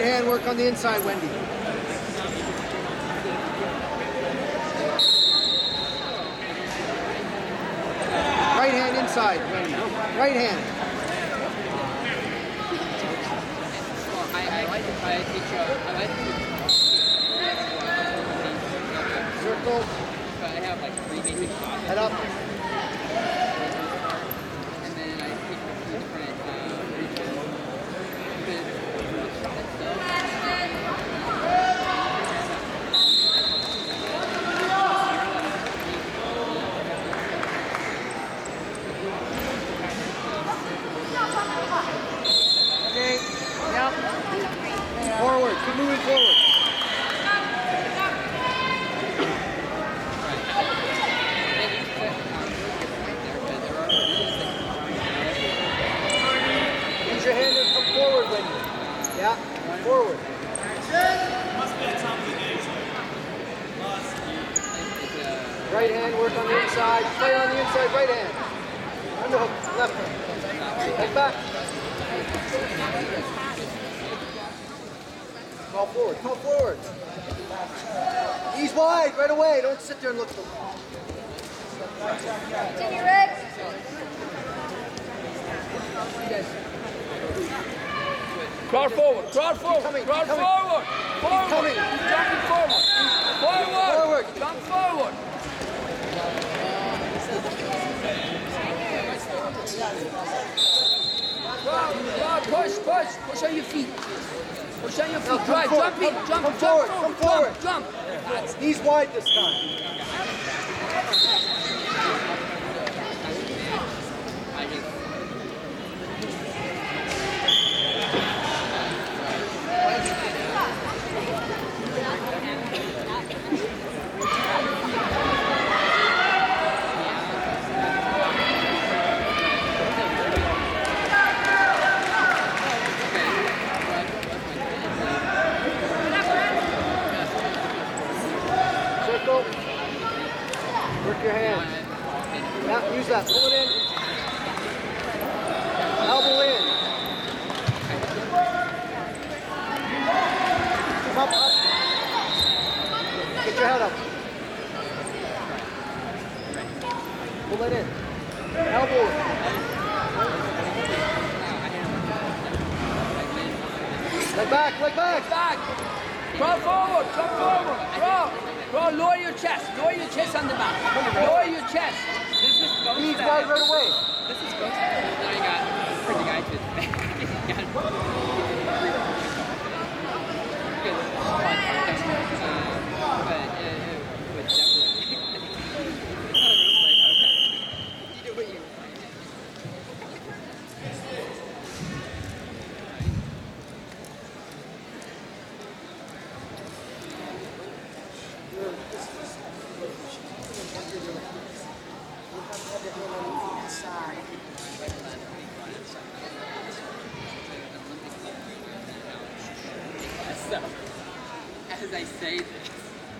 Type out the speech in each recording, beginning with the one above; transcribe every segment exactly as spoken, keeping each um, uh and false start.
hand work on the inside, Wendy. Right hand inside, Wendy. Right hand. I, I like to try to teach you. I like to Circle. but I have like three basic shots. Head up. And then I teach you different uh, regions. Okay. Yep. Forward. Keep moving forward. Use your hand and come forward, Wendy. Yeah. Forward. Right hand, work on the inside. Play on the inside, right hand. Underhook, left hand. Head back. Call forward, call forward. Ease wide, right away. Don't sit there and look at them. Jimmy Riggs. Crowd forward, crowd forward, coming, crowd coming. forward, forward, coming. jumping forward, forward, Forward. jump forward. Crowd, crowd, push, push, push on your feet. Push on your feet, Now, come right, forward, jump in, come- jump, come jump forward, forward, come forward. jump, jump. That's Knees wide this time. Circle. Work your hand. Yeah, use that. Pull it in. Elbow in. Come up, up. Get your head up. Pull it in. Elbow in. Leg back, leg back. back. Crawl forward, jump forward, crawl. Crawl, lower your chest, lower your chest on the mat. Lower your chest. This is both Knees that. wide right away. This is both that. Now you got for the guy to his back. You got good. But it, it would definitely. It's not a real play. Okay. You do what you want. So, as I say this,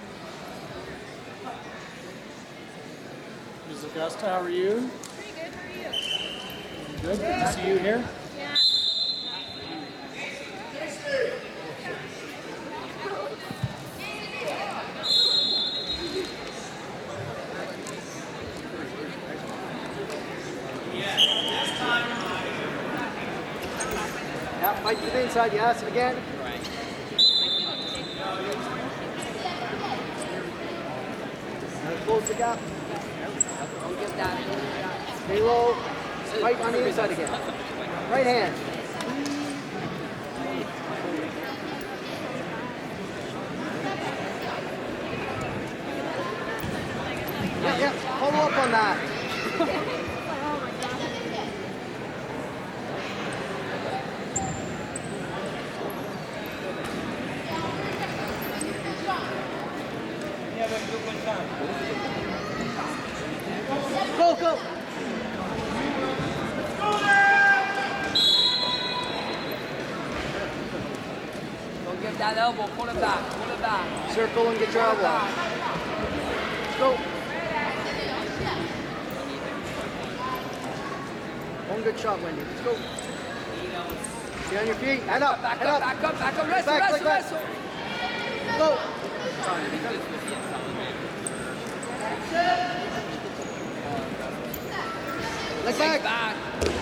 Miz Augusta, how are you? Pretty good. How are you? Good. Good to see you here. Yeah. Yeah, fight to the inside. You ask it again. right. Now close the gap. Don't give that. Stay low. Fight on the inside again. Right hand. Yeah, yeah. Follow up on that. Go, go. Don't give that elbow, pull it back, pull it back. Circle and get your elbow. Let's go. One good shot, Wendy. Let's go. Stay on your feet. Head up. Back Head up, up. back up, back up. Wrestle, Back, wrestle, back, wrestle. Go. Leg Leg back. back.